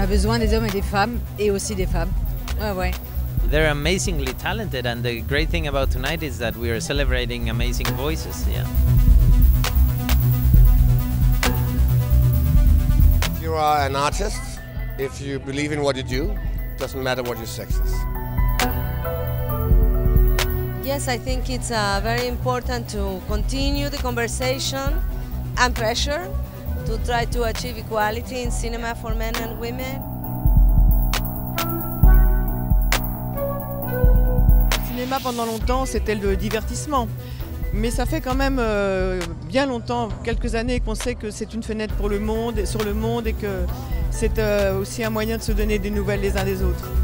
a besoin des hommes et des femmes, et aussi des femmes. Ouais, ouais. They're amazingly talented, and the great thing about tonight is that we are celebrating amazing voices. Yeah. If you are an artist, if you believe in what you do, it doesn't matter what your sex is. Yes, I think it's very important to continue the conversation and pressure to try to achieve equality in cinema for men and women. Le cinéma pendant longtemps c'était le divertissement, mais ça fait quand même bien longtemps, quelques années qu'on sait que c'est une fenêtre pour le monde, sur le monde et que c'est aussi un moyen de se donner des nouvelles les uns des autres.